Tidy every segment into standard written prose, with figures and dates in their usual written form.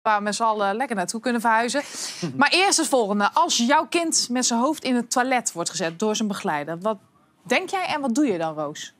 waar we met z'n allen lekker naartoe kunnen verhuizen. Maar eerst het volgende. Als jouw kind met zijn hoofd in het toilet wordt gezet door zijn begeleider... wat denk jij en wat doe je dan, Roos?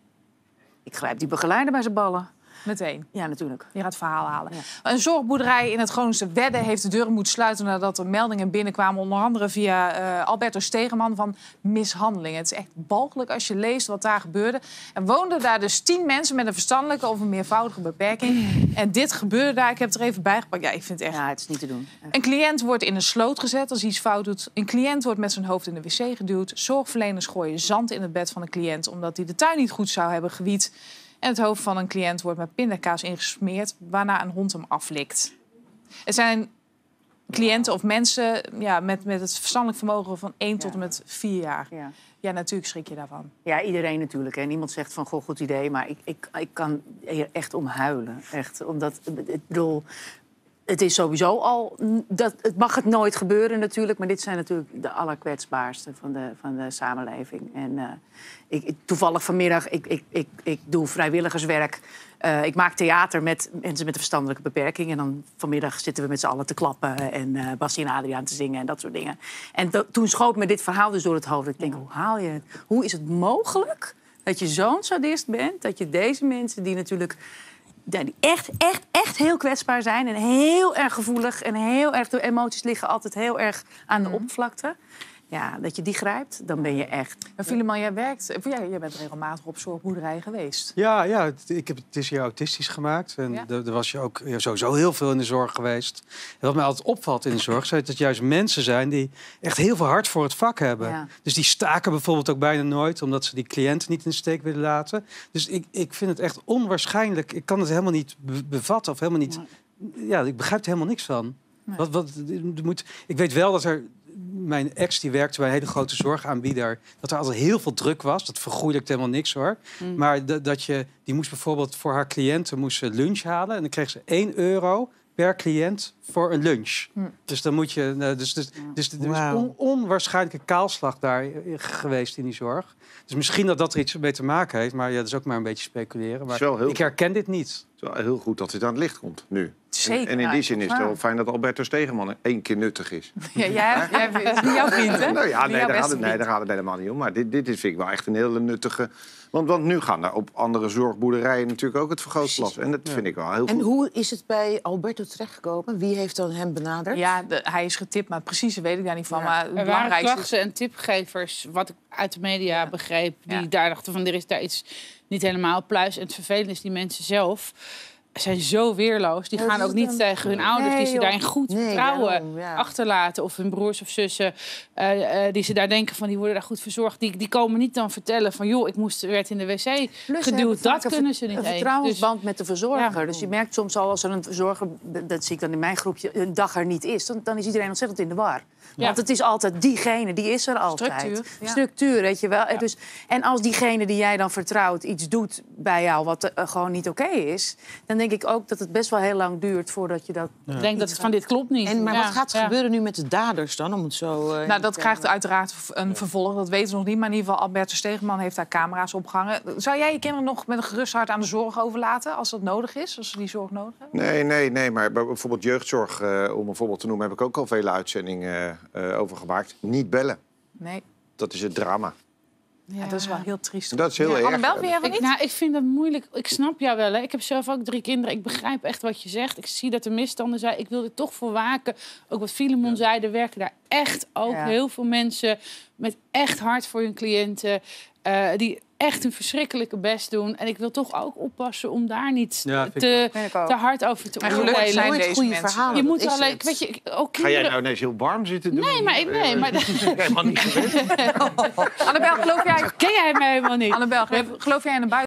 Ik grijp die begeleider bij zijn ballen. Meteen? Ja, natuurlijk. Je gaat het verhaal halen. Ja. Een zorgboerderij in het Groningse Wedde heeft de deuren moeten sluiten... nadat er meldingen binnenkwamen, onder andere via Alberto Stegeman... van mishandelingen. Het is echt walgelijk als je leest wat daar gebeurde. Er woonden daar dus 10 mensen met een verstandelijke of een meervoudige beperking. En dit gebeurde daar. Ik heb het er even bij gepakt. Ja, ik vind het echt... Ja, het is niet te doen. Echt. Een cliënt wordt in een sloot gezet als hij iets fout doet. Een cliënt wordt met zijn hoofd in de wc geduwd. Zorgverleners gooien zand in het bed van de cliënt... omdat hij de tuin niet goed zou hebben gewied. En het hoofd van een cliënt wordt met pindakaas ingesmeerd... waarna een hond hem aflikt. Er zijn cliënten of mensen met het verstandelijk vermogen van 1 tot en met 4 jaar. Ja, natuurlijk schrik je daarvan. Ja, iedereen natuurlijk. En niemand zegt van, goh, goed idee. Maar ik kan hier echt om huilen. Echt, omdat, ik bedoel... Het is sowieso al... Het mag het nooit gebeuren natuurlijk... maar dit zijn natuurlijk de allerkwetsbaarste van de samenleving. En toevallig vanmiddag... Ik doe vrijwilligerswerk. Ik maak theater met mensen met een verstandelijke beperking. En dan vanmiddag zitten we met z'n allen te klappen... en Bassie en Adriaan te zingen en dat soort dingen. En toen schoot me dit verhaal dus door het hoofd. Ik denk, hoe haal je het? Hoe is het mogelijk dat je zo'n sadist bent... dat je deze mensen die natuurlijk... die echt heel kwetsbaar zijn en heel erg gevoelig... en heel erg, de emoties liggen altijd heel erg aan de oppervlakte. Ja, dat je die grijpt, dan ben je echt... Filemon, jij bent regelmatig op zorgboerderijen geweest. Ja, het is hier autistisch gemaakt. En er was je ook sowieso heel veel in de zorg geweest. En wat mij altijd opvalt in de zorg... is dat het juist mensen zijn die echt heel veel hart voor het vak hebben. Ja. Dus die staken bijvoorbeeld ook bijna nooit... omdat ze die cliënten niet in de steek willen laten. Dus ik vind het echt onwaarschijnlijk. Ik kan het helemaal niet bevatten of helemaal niet... Ja, ik begrijp er helemaal niks van. Nee. Ik weet wel dat er... Mijn ex die werkte bij een hele grote zorgaanbieder... dat er altijd heel veel druk was. Dat vergoeilijkt helemaal niks, hoor. Maar die moest bijvoorbeeld voor haar cliënten lunch halen... en dan kreeg ze €1 per cliënt voor een lunch. Dus dan moet je... Er is onwaarschijnlijke kaalslag daar geweest in die zorg. Dus misschien dat er iets mee te maken heeft... maar dat is ook maar een beetje speculeren. Maar ik herken dit niet. Het is wel heel goed dat dit aan het licht komt, nu. Zeker. En in die zin is het wel fijn dat Alberto Stegeman 1 keer nuttig is. Ja, het is niet jouw vriend, hè? Nou ja, daar gaat het helemaal niet om. Maar dit vind ik wel echt een hele nuttige... Want nu gaan daar op andere zorgboerderijen natuurlijk ook het vergrootglas. En dat vind ik wel heel goed. En hoe is het bij Alberto terechtgekomen? Wie heeft dan hem benaderd? Ja, hij is getipt, maar precies weet ik daar niet van. Ja. Maar er waren klachten en tipgevers, wat ik uit de media begreep... die daar dachten van, er is daar iets niet helemaal pluis. En het vervelende is, die mensen zelf... zijn zo weerloos. Die gaan ook niet tegen hun ouders... die ze daarin goed vertrouwen achterlaten. Of hun broers of zussen. Die ze daar denken van... die worden daar goed verzorgd. Die komen niet dan vertellen van... joh, werd in de wc geduwd. Dat kunnen ze niet eens. Een vertrouwensband met de verzorger. Ja. Dus je merkt soms al als er een verzorger... dat zie ik dan in mijn groepje... een dag er niet is. Dan is iedereen ontzettend in de war. Want het is altijd diegene, die is er altijd. Structuur, weet je wel. Ja. Dus, en als diegene die jij dan vertrouwt iets doet bij jou... wat gewoon niet oké is... dan denk ik ook dat het best wel heel lang duurt voordat je dat... Ik denk dat het van dit klopt niet. Maar wat gaat er gebeuren nu met de daders dan? Om het zo, dat krijgt uiteraard een vervolg. Dat weten we nog niet. Maar in ieder geval, Alberto Stegeman heeft daar camera's opgehangen. Zou jij je kinderen nog met een gerust hart aan de zorg overlaten... als dat nodig is, als ze die zorg nodig hebben? Nee. Maar bijvoorbeeld jeugdzorg, om een voorbeeld te noemen... heb ik ook al vele uitzendingen over gemaakt. Niet bellen. Nee. Dat is het drama. Ja, dat is wel heel triest. Dat is heel erg. Annabel, vind jij wel niet? Ik vind dat moeilijk. Ik snap jou wel. Hè. Ik heb zelf ook 3 kinderen. Ik begrijp echt wat je zegt. Ik zie dat er misstanden zijn. Ik wil er toch voor waken. Ook wat Filemon zei, er werken daar echt ook heel veel mensen... met echt hart voor hun cliënten... die echt een verschrikkelijke best doen. En ik wil toch ook oppassen om daar niet te hard over te oordelen. Gelukkig zijn deze goede mensen. verhalen. Je moet alleen, weet je, ook kinderen... Ga jij nou ineens heel warm zitten doen? Nee, maar... Helemaal niet geweest. Annabel, geloof jij... Ken jij mij helemaal niet? Annabel, geloof jij in een buiten?